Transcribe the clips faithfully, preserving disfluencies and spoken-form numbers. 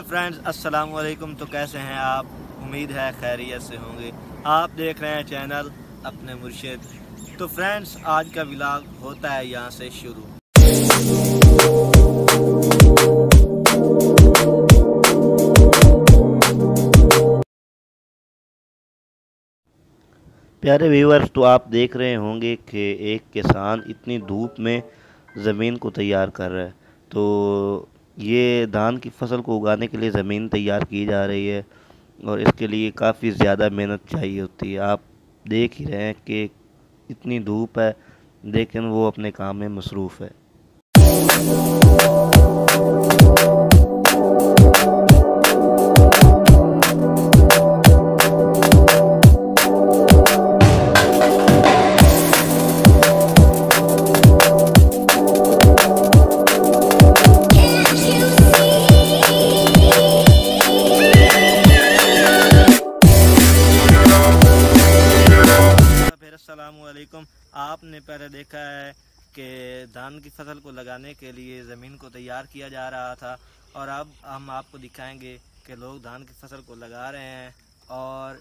Friends अस्सलाम वालेकुम। तो कैसे हैं आप? उम्मीद है खैरियत से होंगे। आप देख रहे हैं चैनल अपने मुर्शिद। तो फ्रेंड्स आज का व्लॉग होता है यहाँ से शुरू। प्यारे व्यूअर्स, तो आप देख रहे होंगे कि एक किसान इतनी धूप में ज़मीन को तैयार कर रहा है। तो ये धान की फसल को उगाने के लिए ज़मीन तैयार की जा रही है और इसके लिए काफ़ी ज़्यादा मेहनत चाहिए होती है। आप देख ही रहे हैं कि इतनी धूप है, लेकिन वो अपने काम में मसरूफ़ है। अस्सलामुअलैकुम। आपने पहले देखा है कि धान की फसल को लगाने के लिए ज़मीन को तैयार किया जा रहा था और अब हम आपको दिखाएंगे कि लोग धान की फसल को लगा रहे हैं। और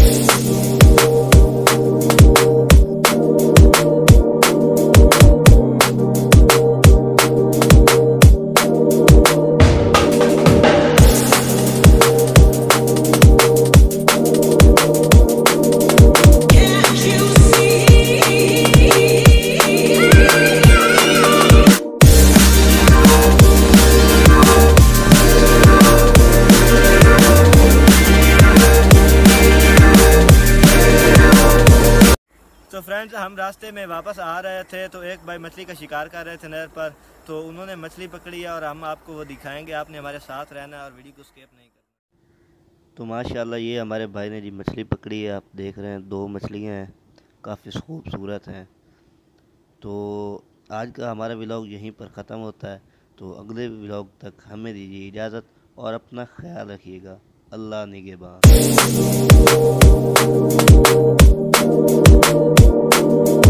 तो फ्रेंड्स हम रास्ते में वापस आ रहे थे तो एक भाई मछली का शिकार कर रहे थे नहर पर, तो उन्होंने मछली पकड़ी है और हम आपको वो दिखाएंगे। आपने हमारे साथ रहना है और वीडियो को स्किप नहीं करना। तो माशाल्लाह ये हमारे भाई ने जी मछली पकड़ी है। आप देख रहे हैं दो मछलियां हैं, काफ़ी खूबसूरत हैं। तो आज का हमारा व्लॉग यहीं पर ख़त्म होता है। तो अगले व्लॉग तक हमें दीजिए इजाज़त और अपना ख्याल रखिएगा। अल्लाह निगहबान।